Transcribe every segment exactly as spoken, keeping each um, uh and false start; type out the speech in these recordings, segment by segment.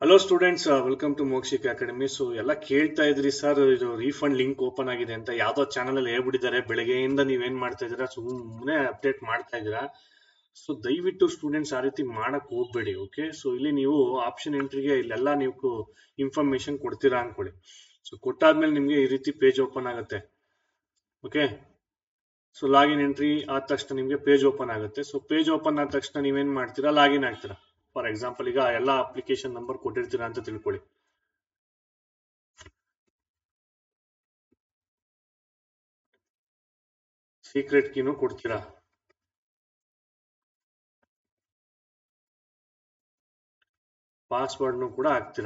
Hello students, welcome to Mokshik academy. So ಎಲ್ಲ ಕೇಳ್ತಾ ಇದ್ರಿ ಸರ್, ಇದು ರೀಫಂಡ್ ಲಿಂಕ್ ಓಪನ್ ಆಗಿದೆ ಅಂತ ಯಾವ್ದೋ ಚಾನಲ್ ಅಲ್ಲಿ ಹೇಳ್ಬಿಟ್ಟಿದ್ದಾರೆ. ಬೆಳಗ್ಗೆಯಿಂದ ನೀವೇನ್ ಮಾಡ್ತಾ ಇದ್ದೀರಾ, ಸುಮ್ಮನೆ ಅಪ್ಡೇಟ್ ಮಾಡ್ತಾ ಇದ್ದೀರಾ. ಸೊ ದಯವಿಟ್ಟು ಸ್ಟೂಡೆಂಟ್ಸ್ ಆ ರೀತಿ ಮಾಡಕ್ ಹೋಗ್ಬೇಡಿ. ಓಕೆ, ಸೊ ಇಲ್ಲಿ ನೀವು ಆಪ್ಷನ್ ಎಂಟ್ರಿಗೆ ಇಲ್ಲೆಲ್ಲ ನೀವು ಇನ್ಫಾರ್ಮೇಶನ್ ಕೊಡ್ತೀರಾ ಅನ್ಕೊಳ್ಳಿ. ಸೊ ಕೊಟ್ಟಾದ್ಮೇಲೆ ನಿಮ್ಗೆ ಈ ರೀತಿ ಪೇಜ್ ಓಪನ್ ಆಗುತ್ತೆ. ಓಕೆ, ಸೊ ಲಾಗಿನ್ ಎಂಟ್ರಿ ಆದ ತಕ್ಷಣ ನಿಮ್ಗೆ ಪೇಜ್ ಓಪನ್ ಆಗುತ್ತೆ. ಸೊ ಪೇಜ್ ಓಪನ್ ಆದ ತಕ್ಷಣ ನೀವೇನ್ ಮಾಡ್ತೀರಾ, ಲಾಗಿನ್ ಆಗ್ತೀರಾ. ಫಾರ್ ಎಕ್ಸಾಂಪಲ್ ಈಗ ಎಲ್ಲ ಅಪ್ಲಿಕೇಶನ್ ನಂಬರ್ ಕೊಟ್ಟಿರ್ತೀರಾ ಅಂತ ತಿಳ್ಕೊಳ್ಳಿ. ಸೀಕ್ರೆಟ್ ಕೀನು ಕೊಡ್ತೀರಾ, ಪಾಸ್ವರ್ಡ್ನು ಕೂಡ ಹಾಕ್ತೀರಾ.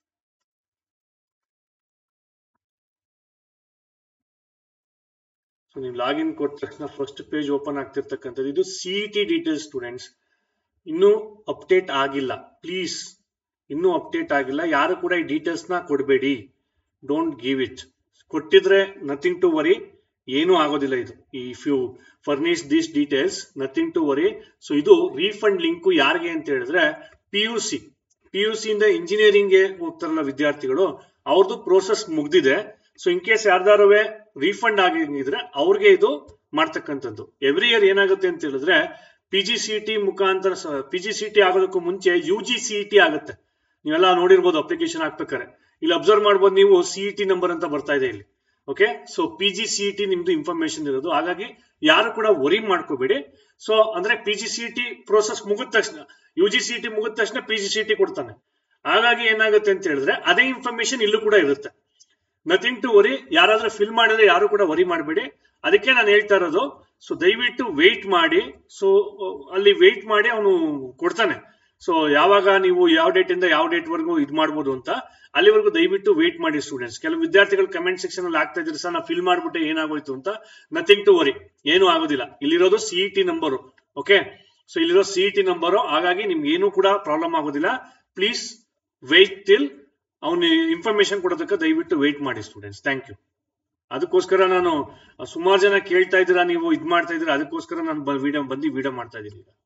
ಸೊ ನೀವು ಲಾಗಿನ್ ಕೊಟ್ಟ ತಕ್ಷಣ ಫಸ್ಟ್ ಪೇಜ್ ಓಪನ್ ಆಗ್ತಿರ್ತಕ್ಕಂಥದ್ದು ಇದು ಸಿಇಟಿ ಡೀಟೇಲ್ಸ್. ಸ್ಟೂಡೆಂಟ್ಸ್ ಇನ್ನೂ ಅಪ್ಡೇಟ್ ಆಗಿಲ್ಲ, ಪ್ಲೀಸ್ ಇನ್ನೂ ಅಪ್ಡೇಟ್ ಆಗಿಲ್ಲ. ಯಾರು ಕೂಡ ಈ ಡೀಟೇಲ್ಸ್ ನ ಕೊಡಬೇಡಿ, ಡೋಂಟ್ ಗಿವ್ ಇಟ್. ಕೊಟ್ಟಿದ್ರೆ ನಥಿಂಗ್ ಟು ವರಿ, ಏನೂ ಆಗೋದಿಲ್ಲ ಇದು. If you furnish this details, nothing to worry. So ಇದು ರೀಫಂಡ್ ಲಿಂಕ್ ಯಾರಿಗೆ ಅಂತ ಹೇಳಿದ್ರೆ, P U C P U C ಇಂದ ಇಂಜಿನಿಯರಿಂಗ್ ಗೆ ಹೋಗ್ತಾರಲ್ಲ ವಿದ್ಯಾರ್ಥಿಗಳು, ಅವ್ರದ್ದು ಪ್ರೋಸೆಸ್ ಮುಗ್ದಿದೆ. ಸೊ ಇನ್ ಕೇಸ್ ಯಾರ್ದಾರುವೆ ರೀಫಂಡ್ ಆಗಿದ್ರೆ ಅವ್ರಿಗೆ ಇದು ಮಾಡ್ತಕ್ಕಂಥದ್ದು. ಎವ್ರಿ ಇಯರ್ ಏನಾಗುತ್ತೆ ಅಂತ ಹೇಳಿದ್ರೆ, ಪಿ ಜಿ ಸಿ ಟಿ ಮುಖಾಂತರ, ಪಿ ಜಿ ಸಿ ಟಿ ಆಗೋದಕ್ಕೂ ಮುಂಚೆ ಯು ಜಿ ಸಿ ಟಿ ಆಗುತ್ತೆ. ನೀವೆಲ್ಲ ನೋಡಿರ್ಬೋದು ಅಪ್ಲಿಕೇಶನ್ ಹಾಕ್ಬೇಕಾರೆ. ಇಲ್ಲಿ ಅಬ್ಸರ್ವ್ ಮಾಡ್ಬೋದು ನೀವು, ಸಿಇಟಿ ನಂಬರ್ ಅಂತ ಬರ್ತಾ ಇದೆ ಇಲ್ಲಿ. Okay, so P G C T ನಿಮ್ದು ಇನ್ಫಾರ್ಮೇಶನ್ ಇರೋದು. ಹಾಗಾಗಿ ಯಾರು ಕೂಡ ವರಿ ಮಾಡ್ಕೋಬೇಡಿ. ಸೊ ಅಂದ್ರೆ P G C T process ಮುಗಿದ ತಕ್ಷಣ, ಯು ಜಿ ಸಿ ಟಿ ಮುಗಿದ ತಕ್ಷಣ ಪಿ ಜಿ ಸಿ ಟಿ ಕೊಡ್ತಾನೆ. ಹಾಗಾಗಿ ಏನಾಗುತ್ತೆ ಅಂತ ಹೇಳಿದ್ರೆ ಅದೇ ಇನ್ಫಾರ್ಮೇಶನ್ ಇಲ್ಲೂ ಕೂಡ ಇರುತ್ತೆ. Nothing to worry. ಯಾರಾದ್ರೂ ಫಿಲ್ ಮಾಡಿದ್ರೆ ಯಾರು ಕೂಡ ವರಿ ಮಾಡಬೇಡಿ. ಅದಕ್ಕೆ ನಾನು ಹೇಳ್ತಾ ಇರೋದು. ಸೊ ದಯವಿಟ್ಟು ವೆಯ್ಟ್ ಮಾಡಿ. ಸೊ ಅಲ್ಲಿ ವೆಯ್ಟ್ ಮಾಡಿ, ಅವನು ಕೊಡ್ತಾನೆ. ಸೊ ಯಾವಾಗ ನೀವು ಯಾವ ಡೇಟ್ ಇಂದ ಯಾವ ಡೇಟ್ ವರೆಗೂ ಇದು ಮಾಡ್ಬೋದು ಅಂತ, ಅಲ್ಲಿವರೆಗೂ ದಯವಿಟ್ಟು ವೆಯ್ಟ್ ಮಾಡಿ ಸ್ಟೂಡೆಂಟ್ಸ್. ಕೆಲವು ವಿದ್ಯಾರ್ಥಿಗಳು ಕಮೆಂಟ್ ಸೆಕ್ಷನ್ ಅಲ್ಲಿ ಆಗ್ತಾ ಇದ್ರಿ, ಸರ್ ನಾ ಫಿಲ್ ಮಾಡ್ಬಿಟ್ಟೆ ಏನಾಗೋಯ್ತು ಅಂತ. ನಥಿಂಗ್ ಟು ವರಿ, ಏನು ಆಗೋದಿಲ್ಲ. ಇಲ್ಲಿರೋದು ಸಿಇಟಿ ನಂಬರು. ಓಕೆ, ಸೊ ಇಲ್ಲಿರೋ ಸಿಇಟಿ ನಂಬರು. ಹಾಗಾಗಿ ನಿಮ್ಗೆ ಏನು ಕೂಡ ಪ್ರಾಬ್ಲಮ್ ಆಗೋದಿಲ್ಲ. ಪ್ಲೀಸ್ ವೆಯ್ಟ್ ಟಿಲ್ ಅವನು ಇನ್ಫಾರ್ಮೇಶನ್ ಕೊಡೋದಕ್ಕೆ ದಯವಿಟ್ಟು ವೆಯ್ಟ್ ಮಾಡಿ ಸ್ಟೂಡೆಂಟ್ಸ್. Thank you. ಅದಕ್ಕೋಸ್ಕರ ನಾನು, ಸುಮಾರು ಜನ ಕೇಳ್ತಾ ಇದ್ದೀರಾ, ನೀವು ಇದ್ ಮಾಡ್ತಾ ಇದ್ದೀರಾ, ಅದಕ್ಕೋಸ್ಕರ ನಾನು ವಿಡಿಯೋ ಬಂದು ವಿಡಿಯೋ ಮಾಡ್ತಾ ಇದ್ದೀನಿ ಈಗ.